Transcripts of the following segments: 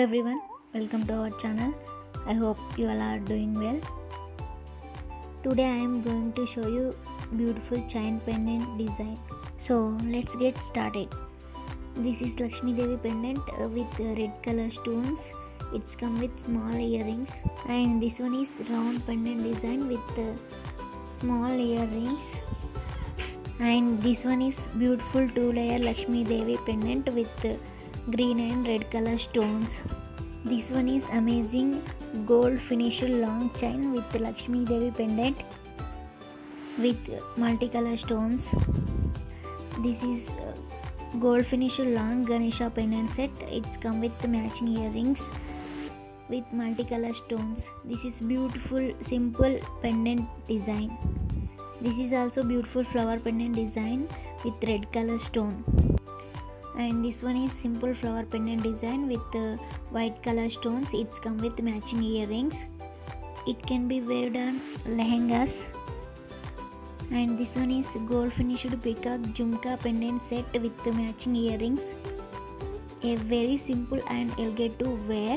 everyone, welcome to our channel. I hope you all are doing well. Today I am going to show you beautiful chain pendant design. So let's get started. This is Lakshmi Devi pendant with red color stones. It's come with small earrings, and this one is round pendant design with small earrings. And this one is beautiful 2-layer Lakshmi Devi pendant with green and red color stones. This one is amazing gold finished long chain with Lakshmi Devi pendant with multicolor stones. This is gold finished long Ganesha pendant set. It's come with matching earrings with multicolor stones. This is beautiful simple pendant design. This is also beautiful flower pendant design with red color stone. And this one is simple flower pendant design with white color stones. It's come with matching earrings. It can be worn on lehengas. And this one is gold finished peacock jhumka pendant set with matching earrings. A very simple and elegant to wear.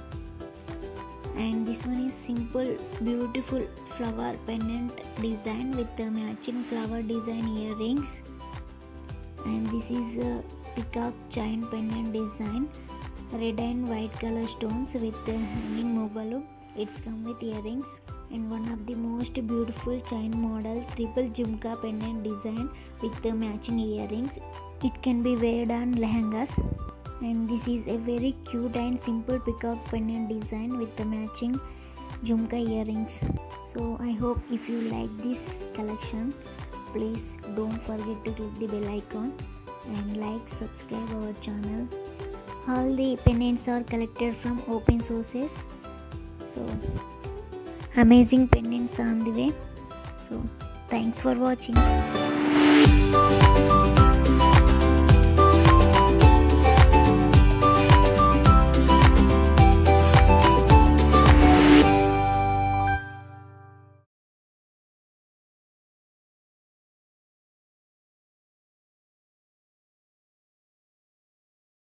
And this one is simple beautiful flower pendant design with matching flower design earrings. And this is a peacock chain pendant design, red and white color stones with hanging movalu. It's come with earrings. And one of the most beautiful chain model triple jhumka pendant design with matching earrings. It can be worn on lehengas. And this is a very cute and simple peacock pendant design with the matching jhumka earrings. So I hope if you like this collection, please don't forget to click the bell icon and like, subscribe our channel. All the pendants are collected from open sources. So amazing pendants are on the way. So thanks for watching.